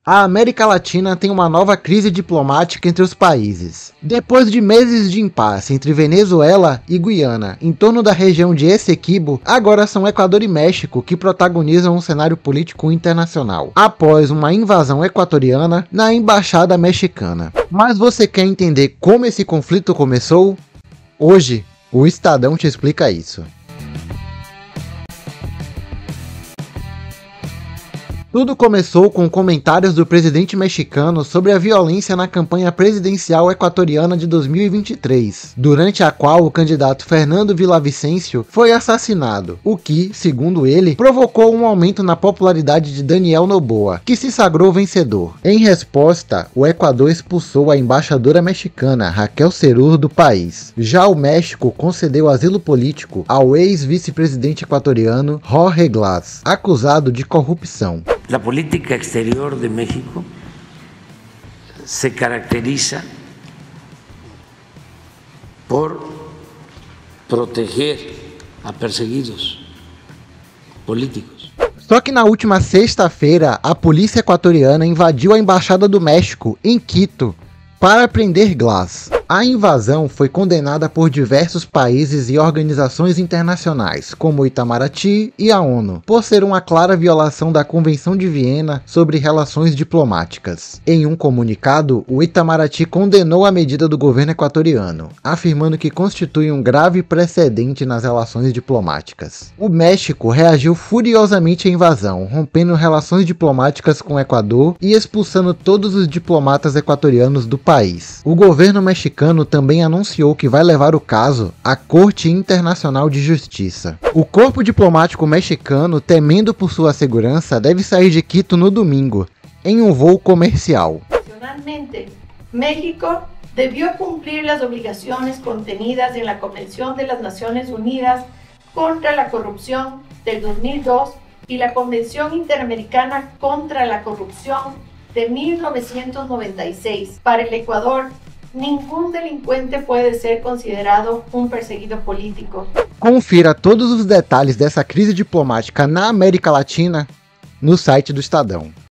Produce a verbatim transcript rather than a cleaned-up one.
A América Latina tem uma nova crise diplomática entre os países. Depois de meses de impasse entre Venezuela e Guiana em torno da região de Essequibo, agora são Equador e México que protagonizam um cenário político internacional, após uma invasão equatoriana na embaixada mexicana. Mas você quer entender como esse conflito começou? Hoje, o Estadão te explica isso. Tudo começou com comentários do presidente mexicano sobre a violência na campanha presidencial equatoriana de dois mil e vinte e três, durante a qual o candidato Fernando Villavicencio foi assassinado, o que, segundo ele, provocou um aumento na popularidade de Daniel Noboa, que se sagrou vencedor. Em resposta, o Equador expulsou a embaixadora mexicana Raquel Cerur do país. Já o México concedeu asilo político ao ex-vice-presidente equatoriano Jorge Glass, acusado de corrupção. La política exterior de México se caracteriza por proteger a perseguidos políticos. Só que na última sexta-feira, a polícia equatoriana invadiu a embaixada do México em Quito para prender Glass. A invasão foi condenada por diversos países e organizações internacionais, como o Itamaraty e a ONU, por ser uma clara violação da Convenção de Viena sobre Relações Diplomáticas. Em um comunicado, o Itamaraty condenou a medida do governo equatoriano, afirmando que constitui um grave precedente nas relações diplomáticas. O México reagiu furiosamente à invasão, rompendo relações diplomáticas com o Equador e expulsando todos os diplomatas equatorianos do país. O governo mexicano também anunciou que vai levar o caso à Corte Internacional de Justiça. O corpo diplomático mexicano, temendo por sua segurança, deve sair de Quito no domingo, em um voo comercial. Adicionalmente, México debió cumplir las obligaciones contenidas en la Convención de las Naciones Unidas contra la Corrupción del dos mil dos y la Convención Interamericana contra la Corrupción de mil novecientos noventa y seis. Para el Ecuador, ningún delincuente puede ser considerado um perseguido político. Confira todos os detalhes dessa crise diplomática na América Latina no site do Estadão.